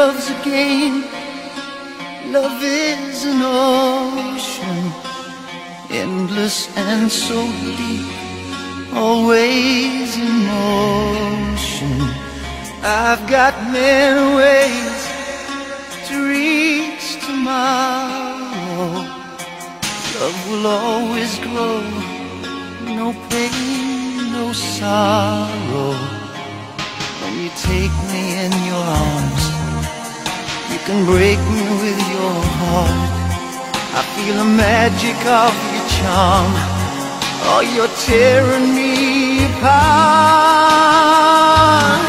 love's a game. Love is an ocean, endless and so deep, always in motion. I've got many ways to reach tomorrow. Love will always grow, no pain, no sorrow. When you take me in your arms, you can break me with your heart. I feel the magic of your charm. Oh, you're tearing me apart.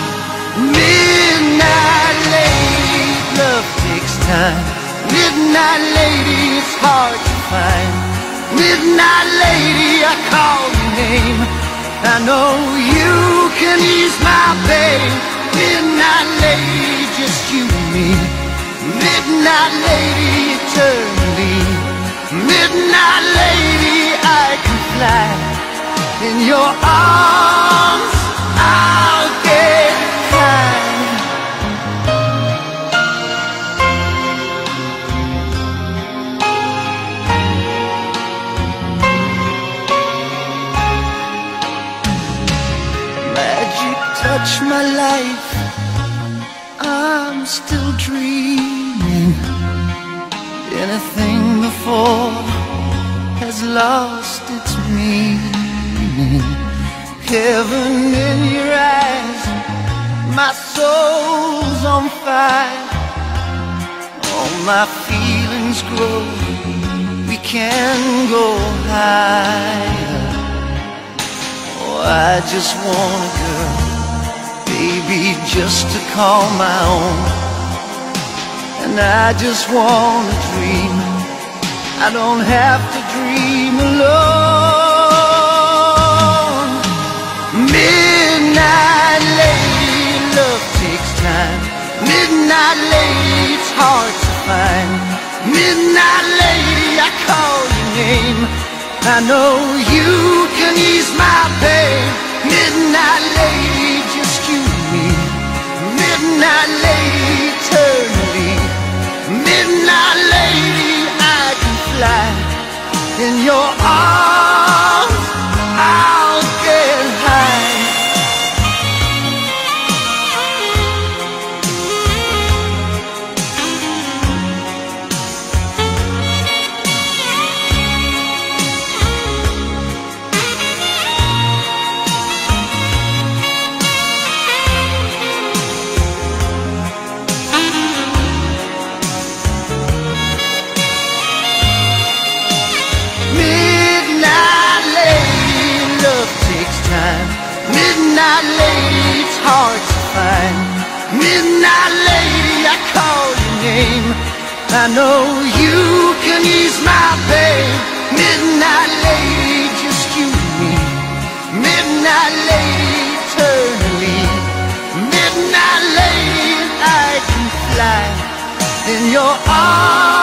Midnight lady, love takes time. Midnight lady, it's hard to find. Midnight lady, I call your name. I know you can ease my pain. Midnight lady, just you and me. Midnight lady, eternally. Midnight lady, I can fly. In your arms, I'll get high. Magic touch my life, I'm still dreaming. Anything before has lost its meaning. Heaven in your eyes, my soul's on fire. All my feelings grow, we can go higher. Oh, I just want a girl, baby, just to call my own. And I just want to dream, I don't have to dream alone. Midnight lady, love takes time. Midnight lady, it's hard to find. Midnight lady, I call your name. I know you can ease my pain. Midnight lady, just you and me. Midnight lady, eternally. Midnight lady, I can fly. In your arms, I'll get high. Midnight lady, it's hard to find. Midnight lady, I call your name. I know you can ease my pain. Midnight lady, just you and me. Midnight lady, eternally. Midnight lady, I can fly in your arms.